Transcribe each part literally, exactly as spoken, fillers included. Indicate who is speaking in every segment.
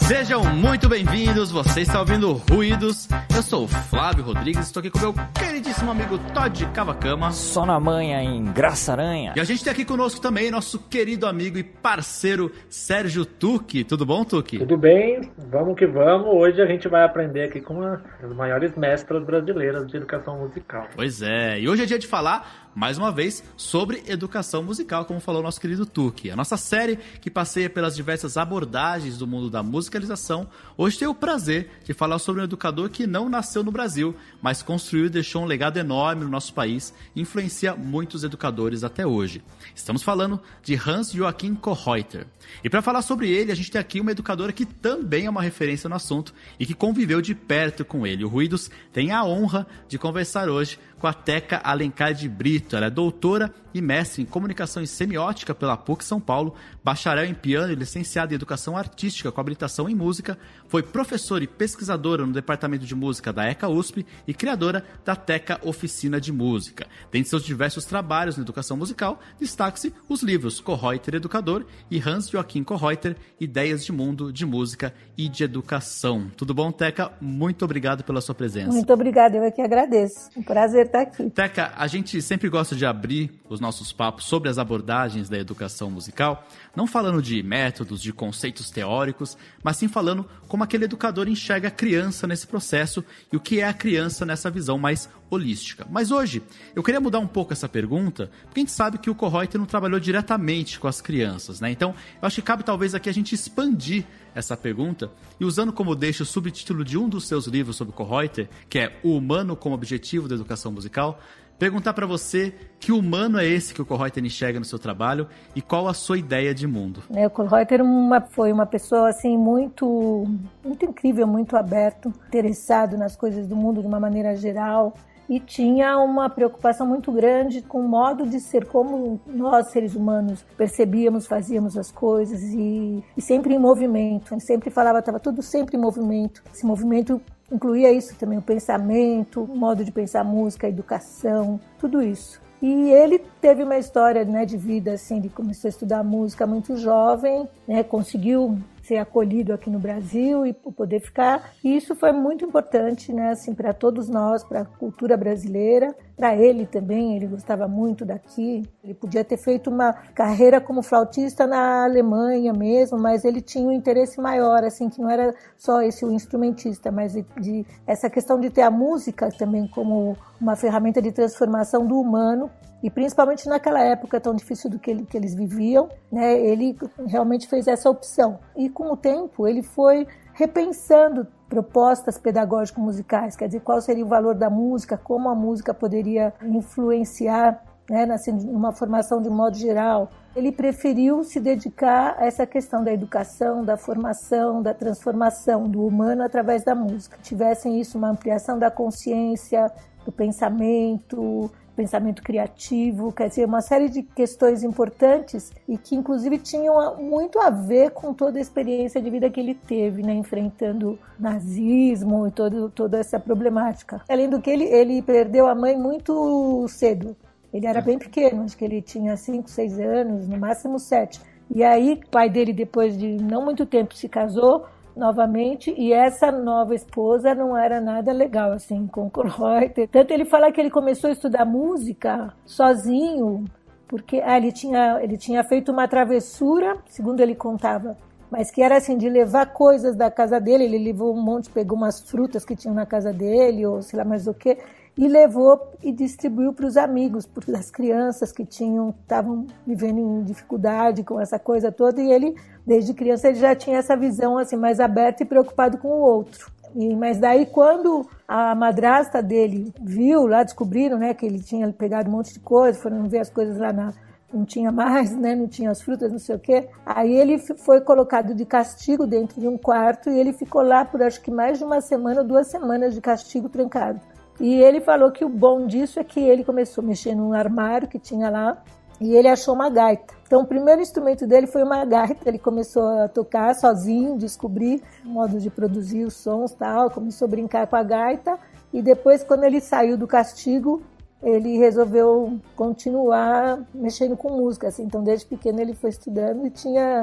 Speaker 1: Sejam muito bem-vindos, você está ouvindo Ruídos. Eu sou o Flávio Rodrigues, estou aqui com o meu queridíssimo amigo Todd Cavacama.
Speaker 2: Só na manha em Graça Aranha.
Speaker 1: E a gente tem aqui conosco também nosso querido amigo e parceiro Sérgio Tucci. Tudo bom, Tucci?
Speaker 3: Tudo bem, vamos que vamos. Hoje a gente vai aprender aqui com uma das maiores mestras brasileiras de educação musical.
Speaker 1: Pois é, e hoje é dia de falar, mais uma vez, sobre educação musical, como falou o nosso querido Tucci. A nossa série, que passeia pelas diversas abordagens do mundo da musicalização, hoje tem o prazer de falar sobre um educador que não nasceu no Brasil, mas construiu e deixou um legado enorme no nosso país e influencia muitos educadores até hoje. Estamos falando de Hans Joachim Kohreuter. E para falar sobre ele, a gente tem aqui uma educadora que também é uma referência no assunto e que conviveu de perto com ele. O Ruídos tem a honra de conversar hoje com a Teca Alencar de Brito. Ela é doutora e mestre em comunicação e semiótica pela P U C São Paulo, bacharel em piano e licenciada em educação artística com habilitação em música, foi professora e pesquisadora no departamento de música da ECA U S P e criadora da Teca Oficina de Música. Dentre seus diversos trabalhos na educação musical, destaque-se os livros Kohreuter Educador e Hans Joachim Kohreuter, Ideias de Mundo, de Música e de Educação. Tudo bom, Teca? Muito obrigado pela sua presença.
Speaker 4: Muito obrigada, eu é que agradeço. Um prazer estar aqui.
Speaker 1: Teca, a gente sempre gosta de abrir os nossos papos sobre as abordagens da educação musical, não falando de métodos, de conceitos teóricos, mas sim falando como aquele educador enxerga a criança nesse processo e o que é a criança nessa visão mais holística. Mas hoje, eu queria mudar um pouco essa pergunta, porque a gente sabe que o Kohreuter não trabalhou diretamente com as crianças, né? Então, eu acho que cabe talvez aqui a gente expandir essa pergunta e usando como deixa o subtítulo de um dos seus livros sobre Kohreuter, que é O Humano como Objetivo da Educação Musical, perguntar para você que humano é esse que o Kohreuter enxerga no seu trabalho e qual a sua ideia de mundo.
Speaker 4: O Kohreuter uma, foi uma pessoa assim, muito, muito incrível, muito aberto, interessado nas coisas do mundo de uma maneira geral e tinha uma preocupação muito grande com o modo de ser, como nós, seres humanos, percebíamos, fazíamos as coisas e, e sempre em movimento. Ele sempre falava, estava tudo sempre em movimento. Esse movimento incluía isso também, o pensamento, o modo de pensar a música, a educação, tudo isso. E ele teve uma história, né, de vida, assim, ele começou a estudar música muito jovem, né, conseguiu ser acolhido aqui no Brasil e poder ficar. E isso foi muito importante, né, assim, para todos nós, para a cultura brasileira, para ele também, ele gostava muito daqui. Ele podia ter feito uma carreira como flautista na Alemanha mesmo, mas ele tinha um interesse maior, assim, que não era só esse o instrumentista, mas de, de essa questão de ter a música também como uma ferramenta de transformação do humano. E principalmente naquela época tão difícil do que, ele, que eles viviam, né, ele realmente fez essa opção. E com o tempo ele foi repensando propostas pedagógicas musicais, quer dizer, qual seria o valor da música, como a música poderia influenciar, né, numa formação de modo geral. Ele preferiu se dedicar a essa questão da educação, da formação, da transformação do humano através da música. Tivessem isso, uma ampliação da consciência, do pensamento, pensamento criativo, quer dizer, uma série de questões importantes e que inclusive tinham muito a ver com toda a experiência de vida que ele teve, né, enfrentando nazismo e todo, toda essa problemática. Além do que ele, ele perdeu a mãe muito cedo, ele era bem pequeno, acho que ele tinha cinco, seis anos, no máximo sete. E aí o pai dele, depois de não muito tempo, se casou novamente, e essa nova esposa não era nada legal, assim, com o Kohreuter. Tanto ele fala que ele começou a estudar música sozinho, porque ah, ele, tinha, ele tinha feito uma travessura, segundo ele contava, mas que era assim, de levar coisas da casa dele, ele levou um monte, pegou umas frutas que tinham na casa dele, ou sei lá mais o que, e levou e distribuiu para os amigos, para as crianças que tinham, estavam vivendo em dificuldade com essa coisa toda, e ele, desde criança, ele já tinha essa visão assim, mais aberta e preocupado com o outro. E, mas daí, quando a madrasta dele viu, lá descobriram, né, que ele tinha pegado um monte de coisa, foram ver as coisas lá na... não tinha mais, né, não tinha as frutas, não sei o quê. Aí ele foi colocado de castigo dentro de um quarto e ele ficou lá por acho que mais de uma semana, duas semanas de castigo trancado. E ele falou que o bom disso é que ele começou a mexer num armário que tinha lá e ele achou uma gaita. Então o primeiro instrumento dele foi uma gaita, ele começou a tocar sozinho, descobrir o modo de produzir os sons e tal, começou a brincar com a gaita e depois, quando ele saiu do castigo, ele resolveu continuar mexendo com música, assim. Então desde pequeno ele foi estudando e tinha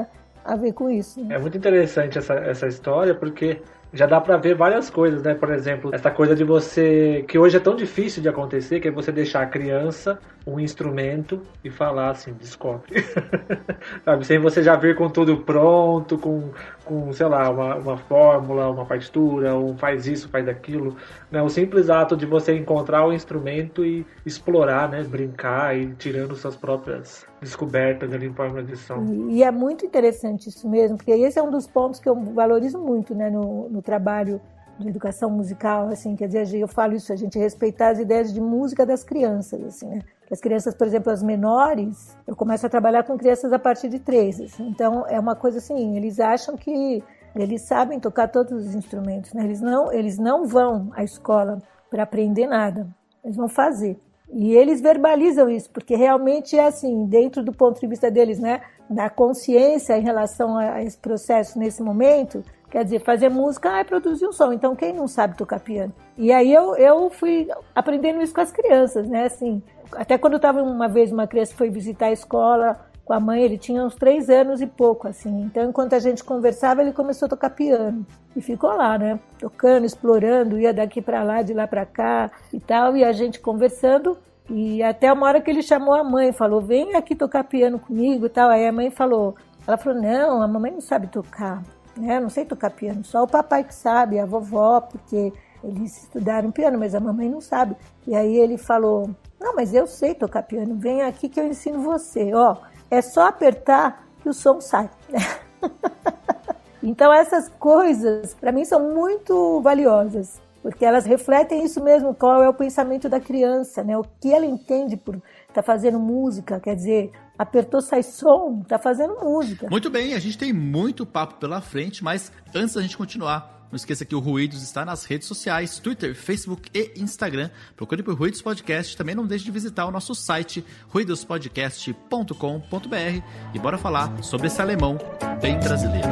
Speaker 4: a ver com isso. Né?
Speaker 3: É muito interessante essa, essa história, porque já dá pra ver várias coisas, né? Por exemplo, essa coisa de você, que hoje é tão difícil de acontecer, que é você deixar a criança um instrumento e falar assim, descobre. Sabe? Sem você já vir com tudo pronto, com, com sei lá, uma, uma fórmula, uma partitura, um faz isso, faz aquilo. Né? O simples ato de você encontrar o instrumento e explorar, né? Brincar e tirando suas próprias descobertas ali em forma de som.
Speaker 4: E, e é muito interessante isso mesmo, porque esse é um dos pontos que eu valorizo muito, né, no, no trabalho de educação musical, assim, quer dizer, eu falo isso, a gente respeitar as ideias de música das crianças, assim, né? As crianças, por exemplo, as menores, eu começo a trabalhar com crianças a partir de três, assim, então é uma coisa assim, eles acham que eles sabem tocar todos os instrumentos, né? Eles não, eles não vão à escola para aprender nada, eles vão fazer. E eles verbalizam isso, porque realmente é assim, dentro do ponto de vista deles, né, da consciência em relação a esse processo nesse momento, quer dizer, fazer música é produzir um som, então quem não sabe tocar piano? E aí eu, eu fui aprendendo isso com as crianças, né, assim, até quando eu estava uma vez, uma criança foi visitar a escola com a mãe, ele tinha uns três anos e pouco, assim, então enquanto a gente conversava, ele começou a tocar piano, e ficou lá, né, tocando, explorando, ia daqui para lá, de lá para cá e tal, e a gente conversando, e até uma hora que ele chamou a mãe, falou, vem aqui tocar piano comigo e tal, aí a mãe falou, ela falou, não, a mamãe não sabe tocar, né, não sei tocar piano, só o papai que sabe, a vovó, porque eles estudaram piano, mas a mamãe não sabe, e aí ele falou, não, mas eu sei tocar piano, vem aqui que eu ensino você, ó, é só apertar que o som sai. Então essas coisas, para mim, são muito valiosas, porque elas refletem isso mesmo, qual é o pensamento da criança, né? O que ela entende por estar tá fazendo música, quer dizer, apertou, sai som, está fazendo música.
Speaker 1: Muito bem, a gente tem muito papo pela frente, mas antes da gente continuar, não esqueça que o Ruídos está nas redes sociais, Twitter, Facebook e Instagram. Procure por Ruídos Podcast. Também não deixe de visitar o nosso site, ruidos podcast ponto com ponto b r. E bora falar sobre esse alemão bem brasileiro.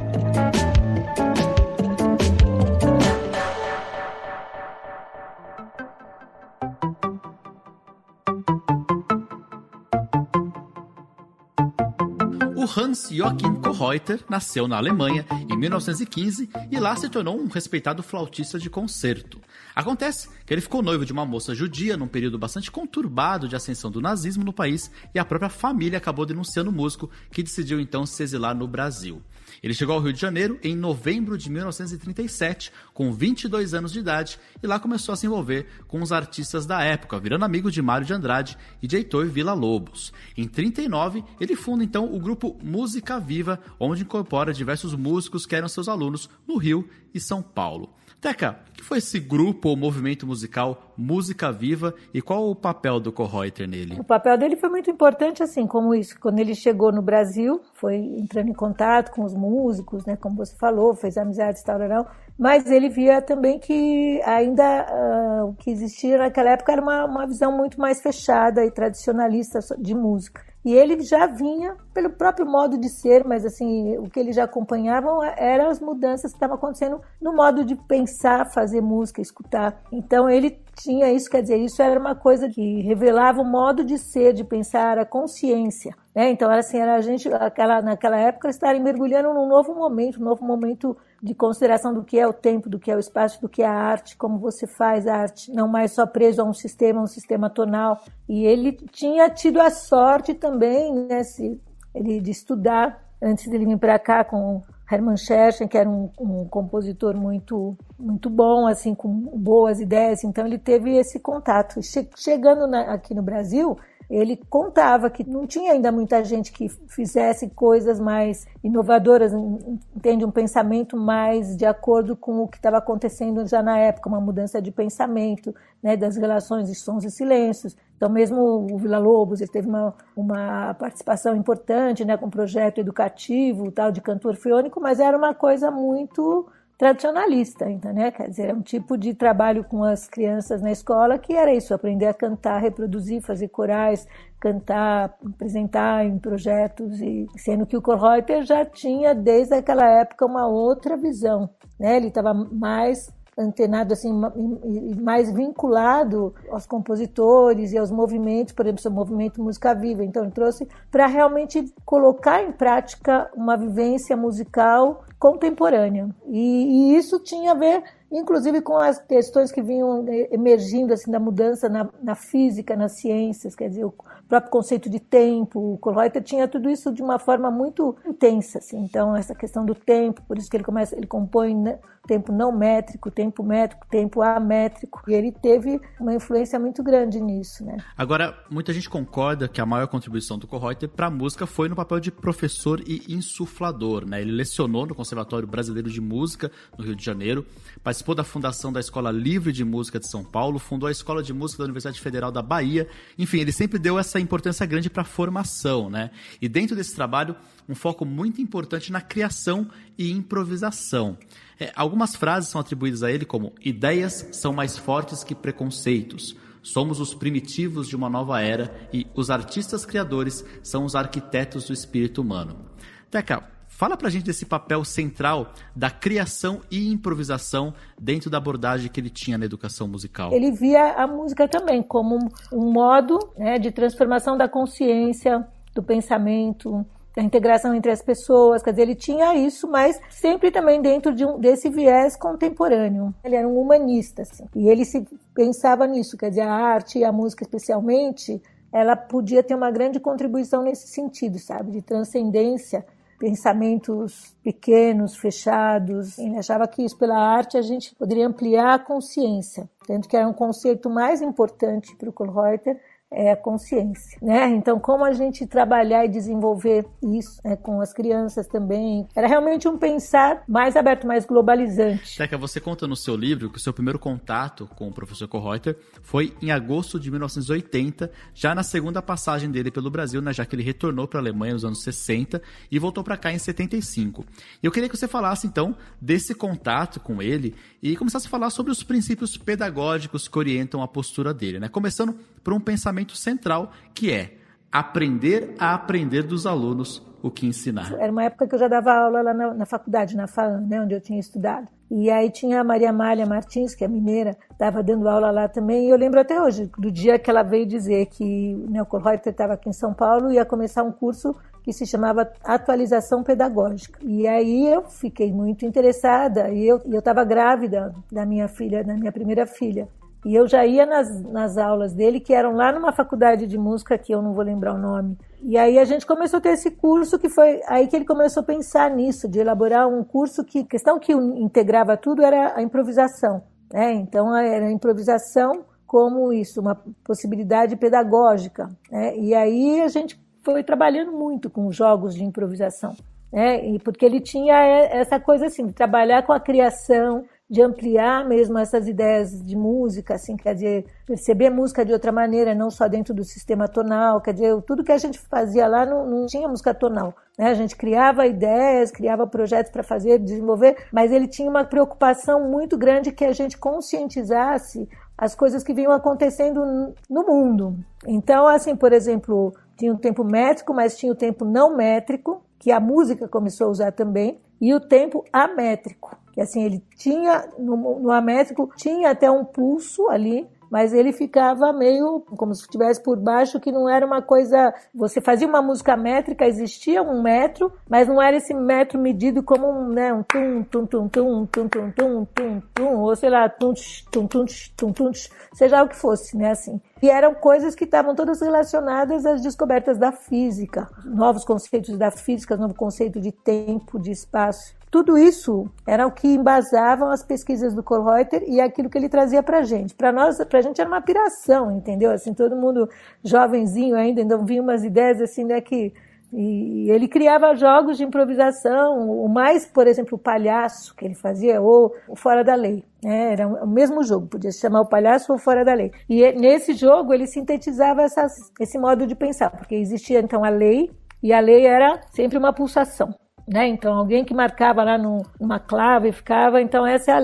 Speaker 1: O Hans-Joachim Kohreuter nasceu na Alemanha em mil novecentos e quinze e lá se tornou um respeitado flautista de concerto. Acontece que ele ficou noivo de uma moça judia num período bastante conturbado de ascensão do nazismo no país e a própria família acabou denunciando o músico, que decidiu então se exilar no Brasil. Ele chegou ao Rio de Janeiro em novembro de mil novecentos e trinta e sete, com vinte e dois anos de idade, e lá começou a se envolver com os artistas da época, virando amigo de Mário de Andrade e de Heitor Villa-Lobos. Em trinta e nove, ele funda então o grupo Música Viva, onde incorpora diversos músicos que eram seus alunos no Rio e São Paulo. Teca, o que foi esse grupo ou movimento musical Música Viva e qual o papel do Kohreuter nele?
Speaker 4: O papel dele foi muito importante, assim, como isso, quando ele chegou no Brasil, foi entrando em contato com os músicos, né, como você falou, fez amizades e tal, não, mas ele via também que ainda uh, o que existia naquela época era uma, uma visão muito mais fechada e tradicionalista de música. E ele já vinha pelo próprio modo de ser, mas assim, o que ele já acompanhava eram as mudanças que estavam acontecendo no modo de pensar, fazer música, escutar. Então ele tinha isso, quer dizer, isso era uma coisa que revelava o modo de ser, de pensar, a consciência. Né? Então era assim, era a gente, aquela, naquela época, estarem mergulhando num novo momento, um novo momento de consideração do que é o tempo, do que é o espaço, do que é a arte, como você faz a arte, não mais só preso a um sistema, um sistema tonal. E ele tinha tido a sorte também, né, se, ele, de estudar, antes dele vir para cá com Hermann Scherchen, que era um, um compositor muito, muito bom, assim, com boas ideias, então ele teve esse contato. Che- chegando na, aqui no Brasil, ele contava que não tinha ainda muita gente que fizesse coisas mais inovadoras, entende, um pensamento mais de acordo com o que estava acontecendo já na época, uma mudança de pensamento, né, das relações de sons e silêncios. Então mesmo o Villa-Lobos, ele teve uma, uma participação importante, né, com um projeto educativo, tal, de cantor fiônico, mas era uma coisa muito tradicionalista, né? Quer dizer, é um tipo de trabalho com as crianças na escola que era isso, aprender a cantar, reproduzir, fazer corais, cantar, apresentar em projetos, e sendo que o Kohreuter já tinha desde aquela época uma outra visão, né? Ele estava mais antenado, assim, mais vinculado aos compositores e aos movimentos, por exemplo, o movimento Música Viva. Então, ele trouxe para realmente colocar em prática uma vivência musical contemporânea. E, e isso tinha a ver, inclusive, com as questões que vinham emergindo assim, da mudança na, na física, nas ciências, quer dizer, o próprio conceito de tempo. O Kohlreuter tinha tudo isso de uma forma muito intensa. Assim. Então, essa questão do tempo, por isso que ele começa, ele compõe, né, tempo não métrico, tempo métrico, tempo amétrico. E ele teve uma influência muito grande nisso, né?
Speaker 1: Agora, muita gente concorda que a maior contribuição do Kohlreuter para a música foi no papel de professor e insuflador, né? Ele lecionou no Conservatório Brasileiro de Música, no Rio de Janeiro, participou da fundação da Escola Livre de Música de São Paulo, fundou a Escola de Música da Universidade Federal da Bahia. Enfim, ele sempre deu essa importância grande para a formação, né? E dentro desse trabalho, um foco muito importante na criação e improvisação. É, algumas frases são atribuídas a ele como: ideias são mais fortes que preconceitos, somos os primitivos de uma nova era e os artistas criadores são os arquitetos do espírito humano. Teca, fala pra gente desse papel central da criação e improvisação dentro da abordagem que ele tinha na educação musical.
Speaker 4: Ele via a música também como um modo, né, de transformação da consciência, do pensamento, da integração entre as pessoas. Quer dizer, ele tinha isso, mas sempre também dentro de um, desse viés contemporâneo. Ele era um humanista, assim, e ele se pensava nisso, quer dizer, a arte e a música especialmente, ela podia ter uma grande contribuição nesse sentido, sabe, de transcendência, pensamentos pequenos, fechados. Ele achava que isso, pela arte, a gente poderia ampliar a consciência, tanto que era um conceito mais importante para o Kohlreuter, é a consciência, né? Então, como a gente trabalhar e desenvolver isso, né, com as crianças também, era realmente um pensar mais aberto, mais globalizante.
Speaker 1: Teca, você conta no seu livro que o seu primeiro contato com o professor Kohlreuter foi em agosto de mil novecentos e oitenta, já na segunda passagem dele pelo Brasil, né, já que ele retornou para a Alemanha nos anos sessenta e voltou para cá em setenta e cinco. E eu queria que você falasse, então, desse contato com ele e começasse a falar sobre os princípios pedagógicos que orientam a postura dele, né? Começando por um pensamento central, que é aprender a aprender dos alunos o que ensinar.
Speaker 4: Era uma época que eu já dava aula lá na, na faculdade, na FAAN, né, onde eu tinha estudado. E aí tinha a Maria Amália Martins, que é mineira, estava dando aula lá também. E eu lembro até hoje, do dia que ela veio dizer que o Kohlreuter estava aqui em São Paulo e ia começar um curso que se chamava Atualização Pedagógica. E aí eu fiquei muito interessada, e eu estava grávida da minha filha, da minha primeira filha. E eu já ia nas, nas aulas dele, que eram lá numa faculdade de música, que eu não vou lembrar o nome. E aí a gente começou a ter esse curso, que foi aí que ele começou a pensar nisso, de elaborar um curso que, a questão que integrava tudo era a improvisação, né? Então era a improvisação como isso, uma possibilidade pedagógica, né? E aí a gente foi trabalhando muito com jogos de improvisação, né? E porque ele tinha essa coisa assim, de trabalhar com a criação, de ampliar mesmo essas ideias de música, assim, quer dizer, perceber música de outra maneira, não só dentro do sistema tonal, quer dizer, tudo que a gente fazia lá não, não tinha música tonal, né? A gente criava ideias, criava projetos para fazer, desenvolver, mas ele tinha uma preocupação muito grande que a gente conscientizasse as coisas que vinham acontecendo no mundo. Então, assim, por exemplo, tinha o tempo métrico, mas tinha o tempo não métrico, que a música começou a usar também, e o tempo amétrico, que assim, ele tinha, no, no amétrico, tinha até um pulso ali, mas ele ficava meio como se estivesse por baixo, que não era uma coisa... Você fazia uma música métrica, existia um metro, mas não era esse metro medido como um, né, um tum, tum, tum, tum, tum, tum, tum, tum, tum, ou sei lá, tum, tum, tum, tum, tum, seja o que fosse, né, assim. E eram coisas que estavam todas relacionadas às descobertas da física, novos conceitos da física, novo conceito de tempo, de espaço. Tudo isso era o que embasavam as pesquisas do Kohlreuter e aquilo que ele trazia pra gente. Para nós, pra gente era uma piração, entendeu? Assim, todo mundo jovenzinho ainda, então vinha umas ideias assim, né, que... E ele criava jogos de improvisação, o mais, por exemplo, o palhaço que ele fazia, ou o Fora da Lei, né? Era o mesmo jogo, podia se chamar o palhaço ou Fora da Lei. E nesse jogo ele sintetizava essas, esse modo de pensar, porque existia então a lei, e a lei era sempre uma pulsação, né? Então alguém que marcava lá no, numa clave ficava, então essa é a lei.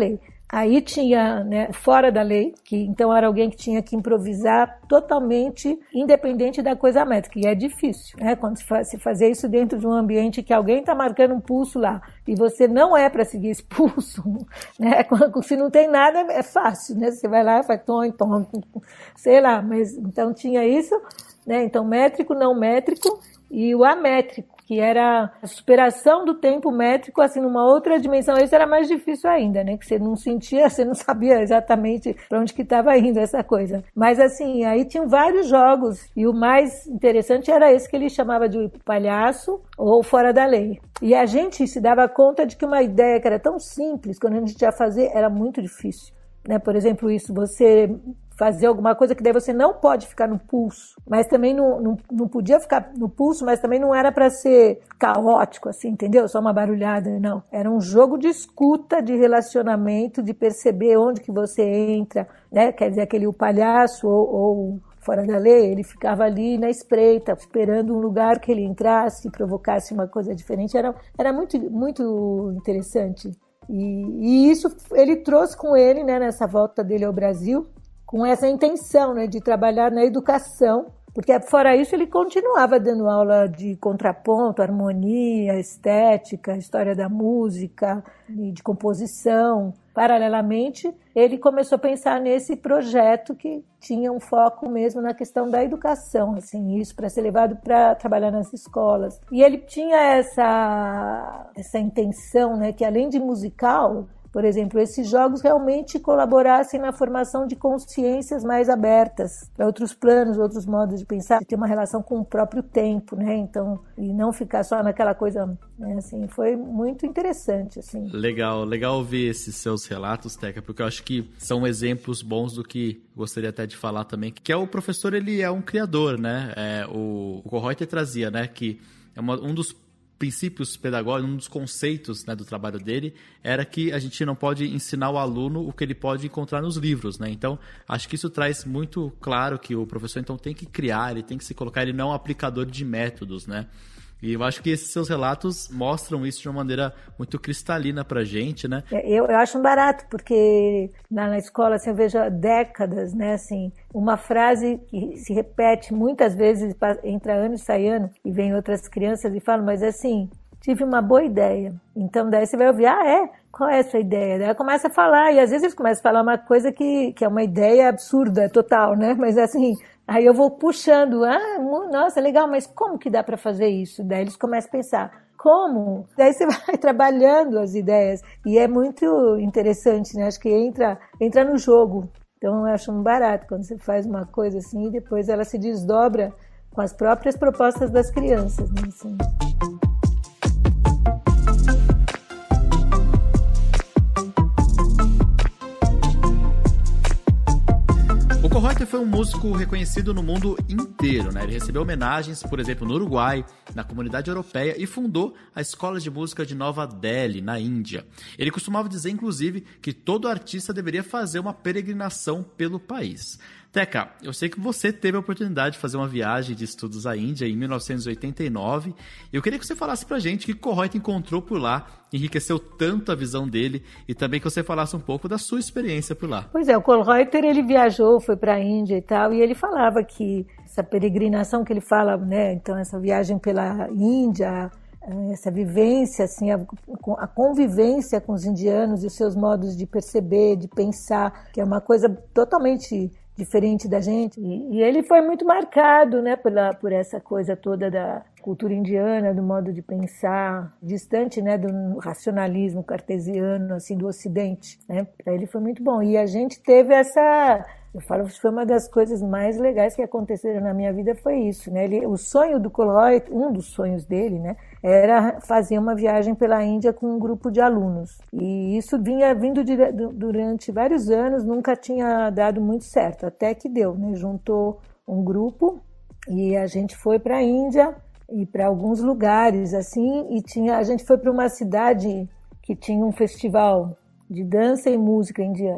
Speaker 4: Aí tinha, né, fora da lei, que então era alguém que tinha que improvisar totalmente independente da coisa métrica, e é difícil, né? Quando se, faz, se fazer isso dentro de um ambiente que alguém está marcando um pulso lá, e você não é para seguir esse pulso, né? Se não tem nada, é fácil, né? Você vai lá e faz tom, tom, sei lá, mas então tinha isso, né? Então métrico, não métrico, e o amétrico, que era a superação do tempo métrico, assim, numa outra dimensão. Isso era mais difícil ainda, né? Que você não sentia, você não sabia exatamente para onde que estava indo essa coisa. Mas, assim, aí tinham vários jogos, e o mais interessante era esse que ele chamava de palhaço ou fora da lei. E a gente se dava conta de que uma ideia que era tão simples, quando a gente ia fazer, era muito difícil, né? Por exemplo, isso, você fazer alguma coisa que daí você não pode ficar no pulso, mas também não, não, não podia ficar no pulso, mas também não era para ser caótico, assim, entendeu? Só uma barulhada, não. Era um jogo de escuta, de relacionamento, de perceber onde que você entra, né? Quer dizer, aquele o palhaço ou, ou fora da lei, ele ficava ali na espreita, esperando um lugar que ele entrasse, provocasse uma coisa diferente. Era, era muito, muito interessante. E, e isso ele trouxe com ele, né, nessa volta dele ao Brasil, com essa intenção, né, de trabalhar na educação, porque fora isso ele continuava dando aula de contraponto, harmonia, estética, história da música, de composição. Paralelamente, ele começou a pensar nesse projeto que tinha um foco mesmo na questão da educação, assim, isso para ser levado para trabalhar nas escolas. E ele tinha essa, essa intenção, né, que além de musical, por exemplo, esses jogos realmente colaborassem na formação de consciências mais abertas para outros planos, outros modos de pensar, de ter uma relação com o próprio tempo, né? Então, e não ficar só naquela coisa, né? Assim, foi muito interessante, assim.
Speaker 1: Legal, legal ouvir esses seus relatos, Teca, porque eu acho que são exemplos bons do que gostaria até de falar também, que é o professor, ele é um criador, né? É, o o Kollreuter trazia, né, que é uma, um dos princípios pedagógicos, um dos conceitos, né, do trabalho dele, era que a gente não pode ensinar o aluno o que ele pode encontrar nos livros, né? Então, acho que isso traz muito claro que o professor, então, tem que criar, ele tem que se colocar, ele não é um aplicador de métodos, né? E eu acho que esses seus relatos mostram isso de uma maneira muito cristalina pra gente, né?
Speaker 4: Eu, eu acho um barato, porque lá na escola, assim, eu vejo há décadas, né, assim, uma frase que se repete muitas vezes, entra ano e sai ano, e vem outras crianças e falam, mas assim, tive uma boa ideia. Então daí você vai ouvir, ah, é? Qual é a sua ideia? Daí ela começa a falar, e às vezes eles começam a falar uma coisa que, que é uma ideia absurda, total, né? Mas assim, aí eu vou puxando, ah, nossa, legal, mas como que dá para fazer isso? Daí eles começam a pensar, como? Daí você vai trabalhando as ideias, e é muito interessante, né? Acho que entra, entra no jogo. Então eu acho um barato quando você faz uma coisa assim, e depois ela se desdobra com as próprias propostas das crianças, né? Assim.
Speaker 1: O Kollreuter foi um músico reconhecido no mundo inteiro, né? Ele recebeu homenagens, por exemplo, no Uruguai, na comunidade europeia, e fundou a Escola de Música de Nova Delhi, na Índia. Ele costumava dizer, inclusive, que todo artista deveria fazer uma peregrinação pelo país. Teca, eu sei que você teve a oportunidade de fazer uma viagem de estudos à Índia em mil novecentos e oitenta e nove. Eu queria que você falasse pra gente o que Kollreuter encontrou por lá, enriqueceu tanto a visão dele, e também que você falasse um pouco da sua experiência por lá.
Speaker 4: Pois é, o Kollreuter, ele viajou, foi para a Índia e tal, e ele falava que essa peregrinação que ele fala, né, então essa viagem pela Índia, essa vivência, assim, a, a convivência com os indianos e os seus modos de perceber, de pensar, que é uma coisa totalmente diferente da gente, e, e ele foi muito marcado, né, pela, por essa coisa toda da cultura indiana, do modo de pensar, distante, né, do racionalismo cartesiano, assim, do Ocidente, né, para ele foi muito bom, e a gente teve essa, eu falo que foi uma das coisas mais legais que aconteceram na minha vida, foi isso, né, ele, o sonho do Kollreuter, um dos sonhos dele, né, era fazer uma viagem pela Índia com um grupo de alunos. E isso vinha vindo de, durante vários anos, nunca tinha dado muito certo, até que deu, né? Juntou um grupo e a gente foi para a Índia e para alguns lugares, assim, e tinha, a gente foi para uma cidade que tinha um festival de dança e música indiana.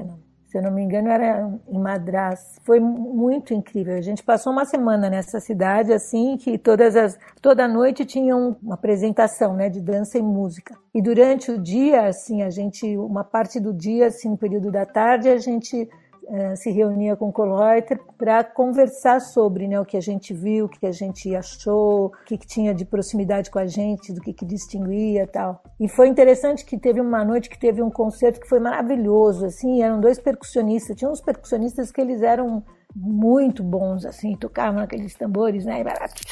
Speaker 4: se eu não me engano era em Madras. Foi muito incrível. A gente passou uma semana nessa cidade, assim, que todas as, toda noite tinha uma apresentação, né, de dança e música. E durante o dia, assim, a gente, uma parte do dia, assim, no período da tarde, a gente Uh, se reunia com o Kohlreuter para conversar sobre, né, o que a gente viu, o que a gente achou, o que, que tinha de proximidade com a gente, do que, que distinguia e tal. E foi interessante que teve uma noite que teve um concerto que foi maravilhoso, assim, eram dois percussionistas, tinha uns percussionistas que eles eram muito bons, assim, tocavam aqueles tambores, né,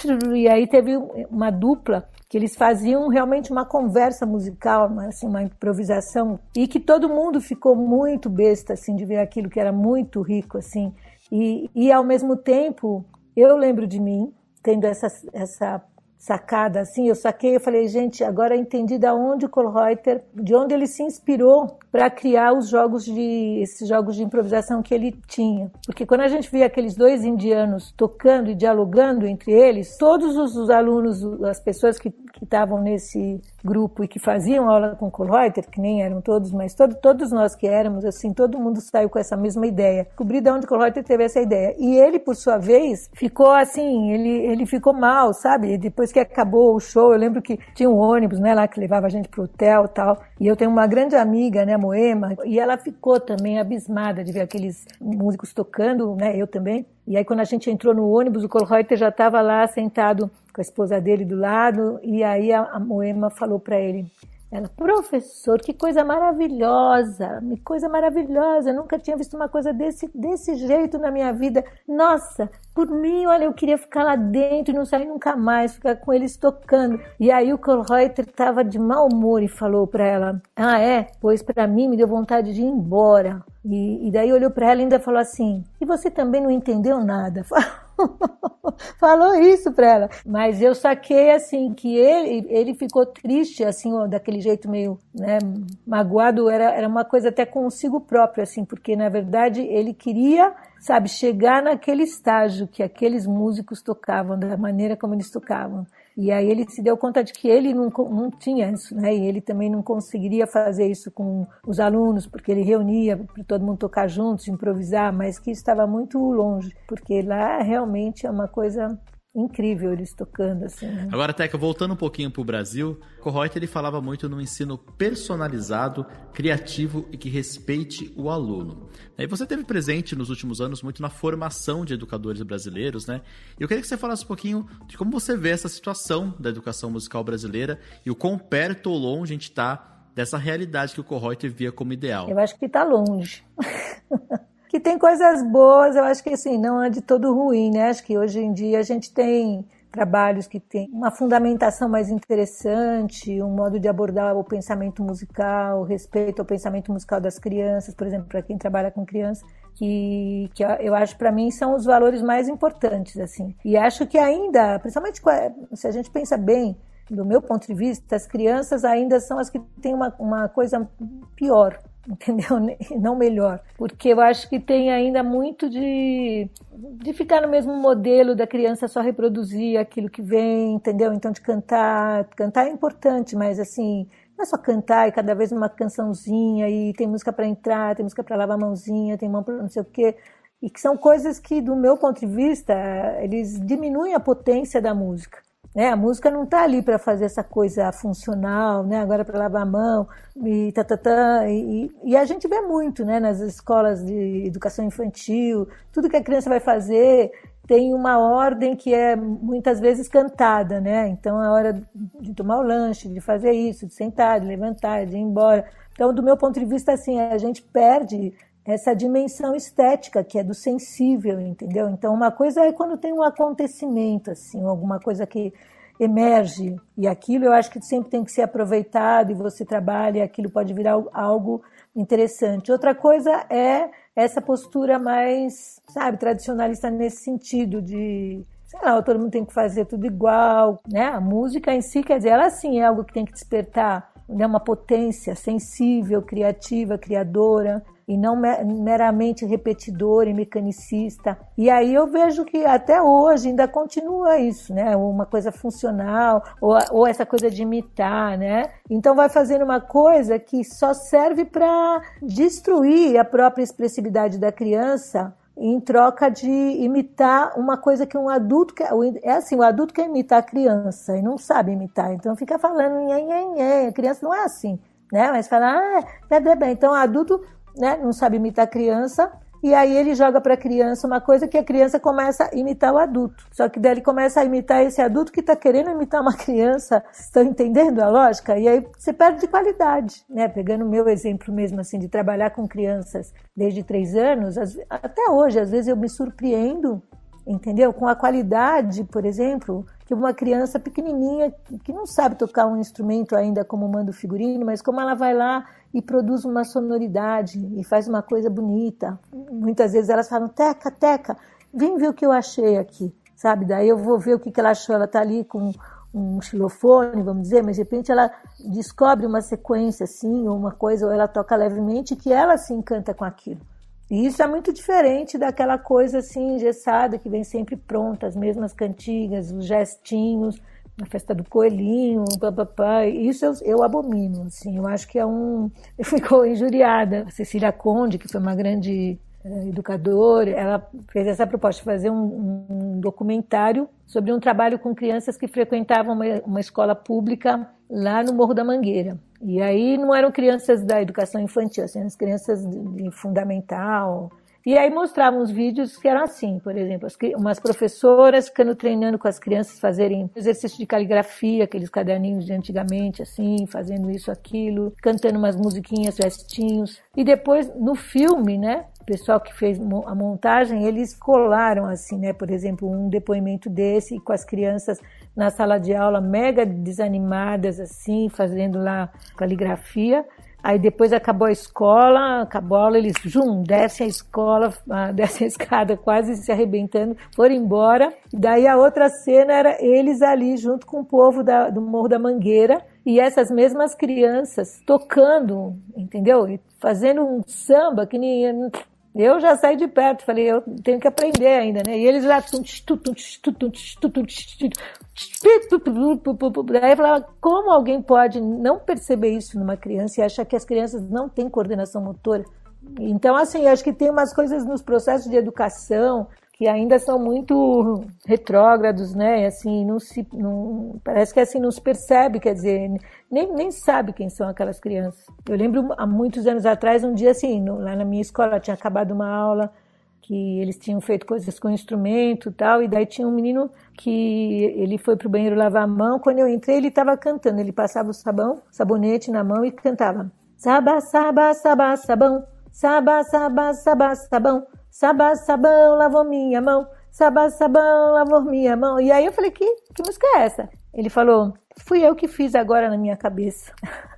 Speaker 4: e aí teve uma dupla que eles faziam realmente uma conversa musical, assim, uma improvisação, e que todo mundo ficou muito besta, assim, de ver aquilo que era muito rico, assim, e, e ao mesmo tempo, eu lembro de mim, tendo essa, essa sacada, assim, eu saquei, eu falei, gente, agora entendi de onde o Kohlreuter, de onde ele se inspirou para criar os jogos de, esses jogos de improvisação que ele tinha. Porque quando a gente via aqueles dois indianos tocando e dialogando entre eles, todos os, os alunos, as pessoas que que estavam nesse grupo e que faziam aula com o Kohlreuter, que nem eram todos, mas todo, todos nós que éramos, assim, todo mundo saiu com essa mesma ideia. Descobri de onde o Kohlreuter teve essa ideia. E ele, por sua vez, ficou assim, ele, ele ficou mal, sabe? Depois que acabou o show, eu lembro que tinha um ônibus, né, lá que levava a gente pro hotel e tal, e eu tenho uma grande amiga, né, Moema, e ela ficou também abismada de ver aqueles músicos tocando, né, eu também. E aí quando a gente entrou no ônibus, o Kohlreuter já estava lá sentado com a esposa dele do lado, e aí a, a Moema falou para ele, ela, professor, que coisa maravilhosa, que coisa maravilhosa, eu nunca tinha visto uma coisa desse, desse jeito na minha vida, nossa, por mim, olha, eu queria ficar lá dentro e não sair nunca mais, ficar com eles tocando. E aí o Kohlreuter estava de mau humor e falou para ela, ah é, pois para mim me deu vontade de ir embora. E, e daí olhou para ela e ainda falou assim, e você também não entendeu nada? Falou isso para ela. Mas eu saquei assim que ele, ele ficou triste, assim, ó, daquele jeito meio, né, magoado, era, era uma coisa até consigo próprio, assim, porque na verdade ele queria, sabe, chegar naquele estágio que aqueles músicos tocavam, da maneira como eles tocavam. E aí ele se deu conta de que ele não, não tinha isso, né? E ele também não conseguiria fazer isso com os alunos, porque ele reunia para todo mundo tocar juntos, improvisar, mas que estava muito longe, porque lá realmente é uma coisa incrível eles tocando assim, né?
Speaker 1: Agora, Teca, voltando um pouquinho para o Brasil, o Kohlreuter ele falava muito no ensino personalizado, criativo e que respeite o aluno. E você teve presente nos últimos anos muito na formação de educadores brasileiros, né? E eu queria que você falasse um pouquinho de como você vê essa situação da educação musical brasileira e o quão perto ou longe a gente está dessa realidade que o Kohlreuter via como ideal.
Speaker 4: Eu acho que está longe. Que tem coisas boas, eu acho que assim, não é de todo ruim, né? Acho que hoje em dia a gente tem trabalhos que têm uma fundamentação mais interessante, um modo de abordar o pensamento musical, o respeito ao pensamento musical das crianças, por exemplo, para quem trabalha com crianças, que, que eu acho para mim são os valores mais importantes, assim. E acho que ainda, principalmente se a gente pensa bem, do meu ponto de vista, as crianças ainda são as que têm uma, uma coisa pior, entendeu? Não melhor, porque eu acho que tem ainda muito de, de ficar no mesmo modelo da criança só reproduzir aquilo que vem, entendeu? Então de cantar, cantar é importante, mas assim, não é só cantar e cada vez uma cançãozinha e tem música para entrar, tem música para lavar a mãozinha, tem mão para não sei o quê, e que são coisas que do meu ponto de vista, eles diminuem a potência da música. É, a música não está ali para fazer essa coisa funcional, né? Agora para lavar a mão e tá, tá, tá, e, e a gente vê muito, né? Nas escolas de educação infantil, tudo que a criança vai fazer tem uma ordem que é muitas vezes cantada, né? Então é a hora de tomar o lanche, de fazer isso, de sentar, de levantar, de ir embora. Então, do meu ponto de vista, assim, a gente perde essa dimensão estética que é do sensível, entendeu? Então, uma coisa é quando tem um acontecimento, assim, alguma coisa que emerge, e aquilo eu acho que sempre tem que ser aproveitado e você trabalha e aquilo pode virar algo interessante. Outra coisa é essa postura mais, sabe, tradicionalista nesse sentido de, sei lá, todo mundo tem que fazer tudo igual, né? A música em si, quer dizer, ela sim é algo que tem que despertar, né, uma potência sensível, criativa, criadora. e não meramente repetidor e mecanicista. E aí eu vejo que até hoje ainda continua isso, né? Uma coisa funcional, ou, ou essa coisa de imitar, né? Então vai fazendo uma coisa que só serve para destruir a própria expressividade da criança em troca de imitar uma coisa que um adulto quer. É assim, o adulto quer imitar a criança e não sabe imitar, então fica falando nhê, nhê, nhê. A criança não é assim, né? Mas fala, ah, é bem. Então o adulto, né, não sabe imitar a criança, e aí ele joga para a criança uma coisa que a criança começa a imitar o adulto. Só que daí ele começa a imitar esse adulto que está querendo imitar uma criança. Estão entendendo a lógica? E aí você perde de qualidade, né? Pegando o meu exemplo mesmo, assim, de trabalhar com crianças desde três anos, até hoje, às vezes eu me surpreendo, entendeu? Com a qualidade, por exemplo, que uma criança pequenininha, que não sabe tocar um instrumento ainda como manda o figurino, mas como ela vai lá e produz uma sonoridade e faz uma coisa bonita. Muitas vezes elas falam, Teca, Teca, vem ver o que eu achei aqui, sabe? Daí eu vou ver o que ela achou. Ela está ali com um xilofone, vamos dizer, mas de repente ela descobre uma sequência assim, ou uma coisa, ou ela toca levemente, que ela se encanta com aquilo. E isso é muito diferente daquela coisa assim engessada que vem sempre pronta, as mesmas cantigas, os gestinhos, a festa do coelhinho, papapá. Isso eu, eu abomino, assim, eu acho que é um... Ficou injuriada. A Cecília Conde, que foi uma grande eh, educadora, ela fez essa proposta de fazer um, um documentário sobre um trabalho com crianças que frequentavam uma, uma escola pública lá no Morro da Mangueira. E aí não eram crianças da educação infantil, assim, eram crianças de, de fundamental. E aí mostravam uns vídeos que eram assim, por exemplo, as, umas professoras ficando treinando com as crianças fazerem exercício de caligrafia, aqueles caderninhos de antigamente, assim, fazendo isso, aquilo, cantando umas musiquinhas, gestinhos. E depois, no filme, né, o pessoal que fez a montagem, eles colaram, assim, né, por exemplo, um depoimento desse com as crianças na sala de aula, mega desanimadas, assim, fazendo lá caligrafia. Aí depois acabou a escola, acabou a aula, eles jum, descem a escola, descem a escada quase se arrebentando, foram embora. E daí a outra cena era eles ali junto com o povo da, do Morro da Mangueira e essas mesmas crianças tocando, entendeu? E fazendo um samba que nem... Eu já saí de perto, falei, eu tenho que aprender ainda, né? E eles lá... Daí eu falava, como alguém pode não perceber isso numa criança e achar que as crianças não têm coordenação motora? Então, assim, acho que tem umas coisas nos processos de educação que ainda são muito retrógrados, né? Assim, não se, não, parece que assim não se percebe, quer dizer, nem, nem sabe quem são aquelas crianças. Eu lembro há muitos anos atrás, um dia assim, no, lá na minha escola tinha acabado uma aula que eles tinham feito coisas com instrumento e tal, e daí tinha um menino que ele foi pro banheiro lavar a mão, quando eu entrei ele estava cantando, ele passava o sabão, sabonete na mão e cantava Saba, saba, saba, sabão, saba, saba, saba, sabão, saba, sabão, lavou minha mão, saba, sabão, lavou minha mão. E aí eu falei, que, que música é essa? Ele falou, fui eu que fiz agora na minha cabeça.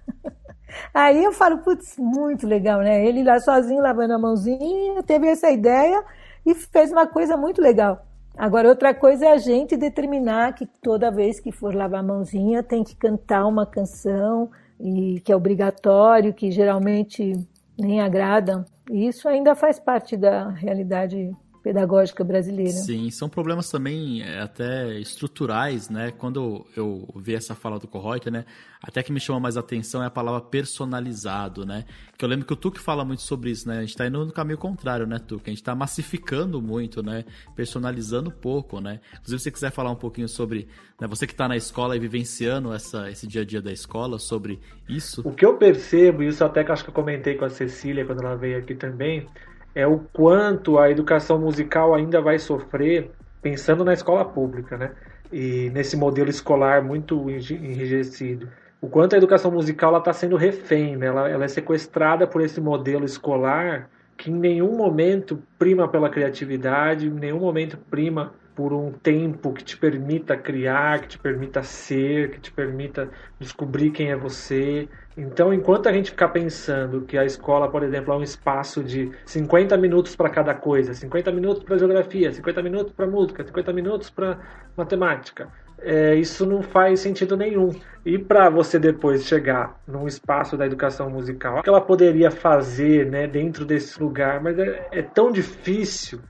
Speaker 4: Aí eu falo, putz, muito legal, né? Ele lá sozinho, lavando a mãozinha, teve essa ideia e fez uma coisa muito legal. Agora, outra coisa é a gente determinar que toda vez que for lavar a mãozinha tem que cantar uma canção, e que é obrigatório, que geralmente nem agrada. E isso ainda faz parte da realidade pedagógica brasileira.
Speaker 1: Sim, são problemas também até estruturais, né? Quando eu vi essa fala do Kohreuter, né? Até que me chama mais atenção é a palavra personalizado, né? Que eu lembro que o Tuque fala muito sobre isso, né? A gente tá indo no caminho contrário, né, Tuque? A gente tá massificando muito, né? Personalizando pouco, né? Inclusive, se você quiser falar um pouquinho sobre, né? Você que tá na escola e vivenciando essa, esse dia a dia da escola, sobre isso.
Speaker 3: O que eu percebo, e isso até que acho que eu comentei com a Cecília quando ela veio aqui também, é o quanto a educação musical ainda vai sofrer pensando na escola pública, né? E nesse modelo escolar muito enrijecido. O quanto a educação musical está sendo refém, né? ela, ela é sequestrada por esse modelo escolar que em nenhum momento prima pela criatividade, em nenhum momento prima por um tempo que te permita criar, que te permita ser, que te permita descobrir quem é você. Então, enquanto a gente ficar pensando que a escola, por exemplo, é um espaço de cinquenta minutos para cada coisa, cinquenta minutos para geografia, cinquenta minutos para música, cinquenta minutos para matemática, é, isso não faz sentido nenhum. E para você depois chegar num espaço da educação musical, o que ela poderia fazer, né, dentro desse lugar, mas é, é tão difícil,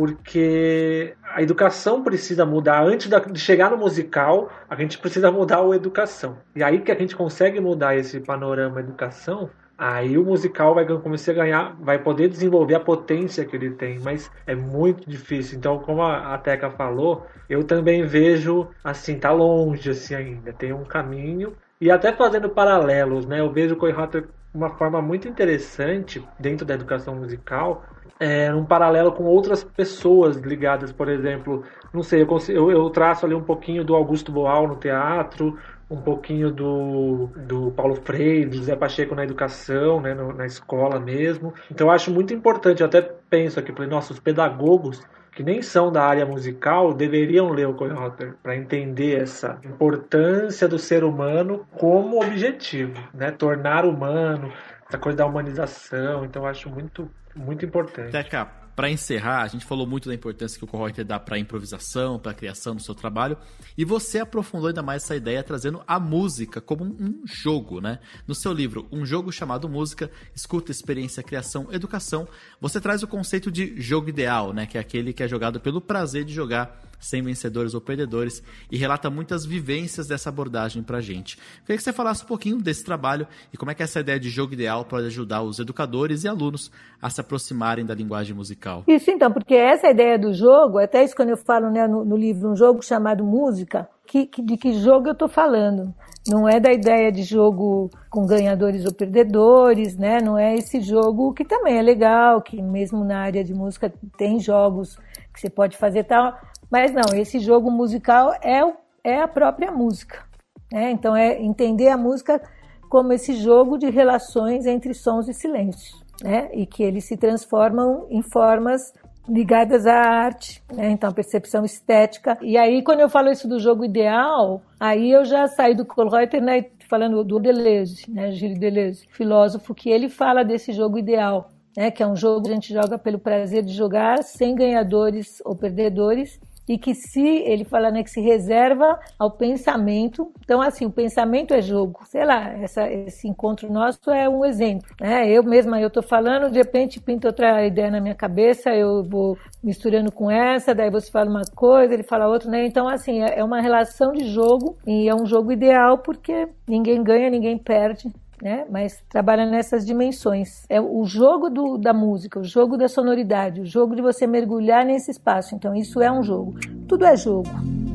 Speaker 3: porque a educação precisa mudar. Antes de chegar no musical, a gente precisa mudar a educação. E aí que a gente consegue mudar esse panorama educação, aí o musical vai começar a ganhar, vai poder desenvolver a potência que ele tem, mas é muito difícil. Então, como a Teca falou, eu também vejo, assim, tá longe assim ainda, tem um caminho. E até fazendo paralelos, né? Eu vejo o Kohlrauter uma forma muito interessante dentro da educação musical, é, um paralelo com outras pessoas ligadas, por exemplo, não sei, eu, consigo, eu, eu traço ali um pouquinho do Augusto Boal no teatro, um pouquinho do, do Paulo Freire, do José Pacheco na educação, né, no, na escola mesmo. Então eu acho muito importante, eu até penso aqui, falei, nossa, os pedagogos que nem são da área musical deveriam ler o Kohlrauter para entender essa importância do ser humano como objetivo, né, tornar humano, essa coisa da humanização. Então eu acho muito, muito importante.
Speaker 1: Teca, para encerrar, a gente falou muito da importância que o Kohlrauter dá para a improvisação, para a criação do seu trabalho, e você aprofundou ainda mais essa ideia trazendo a música como um jogo, né? No seu livro, Um Jogo Chamado Música, Escuta, Experiência, Criação, Educação, você traz o conceito de jogo ideal, né? Que é aquele que é jogado pelo prazer de jogar, sem vencedores ou perdedores, e relata muitas vivências dessa abordagem pra gente. Queria que você falasse um pouquinho desse trabalho e como é que essa ideia de jogo ideal pode ajudar os educadores e alunos a se aproximarem da linguagem musical.
Speaker 4: Isso então, porque essa ideia do jogo, até isso quando eu falo, né, no, no livro Um Jogo Chamado Música, que, que, de que jogo eu estou falando? Não é da ideia de jogo com ganhadores ou perdedores, né? Não é esse jogo que também é legal, que mesmo na área de música tem jogos que você pode fazer tal. Mas não, esse jogo musical é, o, é a própria música, né? Então é entender a música como esse jogo de relações entre sons e silêncios, né? E que eles se transformam em formas ligadas à arte, né? Então a percepção estética. E aí quando eu falo isso do jogo ideal, aí eu já saí do Kohlrauter, né, falando do Deleuze, né, Gilles Deleuze, filósofo, que ele fala desse jogo ideal, né, que é um jogo que a gente joga pelo prazer de jogar, sem ganhadores ou perdedores, e que se, ele fala, né, que se reserva ao pensamento. Então, assim, o pensamento é jogo. Sei lá, essa, esse encontro nosso é um exemplo, né? Eu mesma, eu tô falando, de repente pinta outra ideia na minha cabeça, eu vou misturando com essa, daí você fala uma coisa, ele fala outra, né? Então, assim, é uma relação de jogo, e é um jogo ideal porque ninguém ganha, ninguém perde, né? Mas trabalha nessas dimensões. É o jogo do, da música, o jogo da sonoridade, o jogo de você mergulhar nesse espaço. Então isso é um jogo. Tudo é jogo.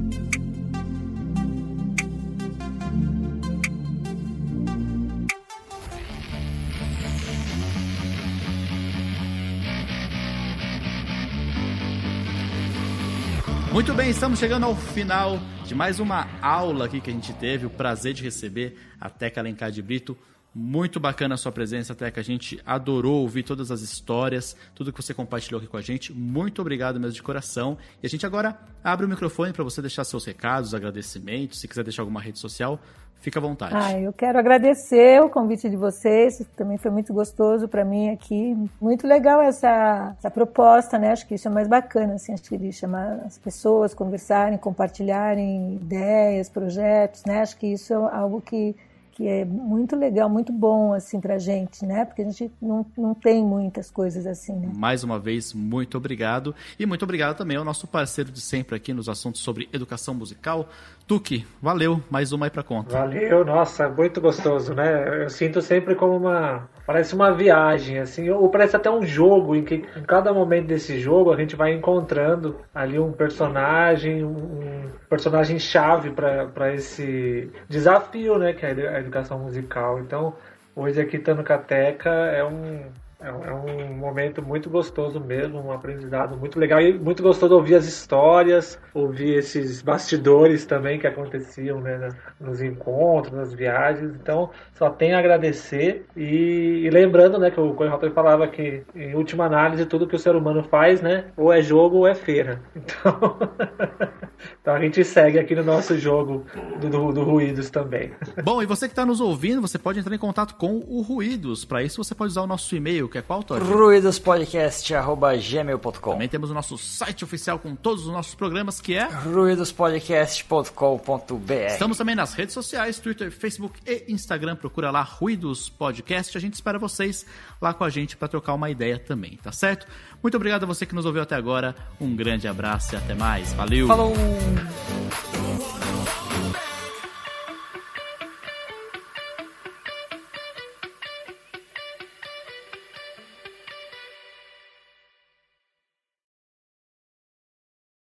Speaker 1: Muito bem, estamos chegando ao final de mais uma aula aqui que a gente teve, o prazer de receber a Teca Alencar de Brito. Muito bacana a sua presença, Teca. A gente adorou ouvir todas as histórias, tudo que você compartilhou aqui com a gente. Muito obrigado mesmo de coração. E a gente agora abre o microfone para você deixar seus recados, agradecimentos. Se quiser deixar alguma rede social, fica à vontade.
Speaker 4: Ah, eu quero agradecer o convite de vocês. Também foi muito gostoso para mim aqui. Muito legal essa, essa proposta, né? Acho que isso é mais bacana, assim, acho que de chamar as pessoas, conversarem, compartilharem ideias, projetos, né? Acho que isso é algo que que é muito legal, muito bom, assim, pra gente, né? Porque a gente não, não tem muitas coisas assim, né?
Speaker 1: Mais uma vez, muito obrigado. E muito obrigado também ao nosso parceiro de sempre aqui nos assuntos sobre educação musical, Tuque. Valeu, mais uma aí pra conta.
Speaker 3: Valeu, nossa, muito gostoso, né? Eu sinto sempre como uma... Parece uma viagem, assim, ou parece até um jogo, em que em cada momento desse jogo a gente vai encontrando ali um personagem, um personagem chave para esse desafio, né, que é a educação musical. Então, hoje aqui estando com a Teca é um, é um momento muito gostoso mesmo, um aprendizado muito legal e muito gostoso ouvir as histórias, ouvir esses bastidores também que aconteciam, né, nos encontros, nas viagens. Então, só tenho a agradecer e, e lembrando, né, que o Kohlrauter falava que, em última análise, tudo que o ser humano faz, né, ou é jogo ou é feira. Então... Então a gente segue aqui no nosso jogo do, do, do Ruídos também.
Speaker 1: Bom, e você que está nos ouvindo, você pode entrar em contato com o Ruídos. Para isso você pode usar o nosso e-mail, que é qual, Todd?
Speaker 2: ruidospodcast arroba gmail ponto com.
Speaker 1: Também temos o nosso site oficial com todos os nossos programas, que é
Speaker 2: ruidospodcast ponto com ponto b r.
Speaker 1: Estamos também nas redes sociais, Twitter, Facebook e Instagram. Procura lá Ruídos Podcast. A gente espera vocês lá com a gente para trocar uma ideia também, tá certo? Muito obrigado a você que nos ouviu até agora. Um grande abraço e até mais. Valeu!
Speaker 2: Falou!
Speaker 5: Don't wanna hold back.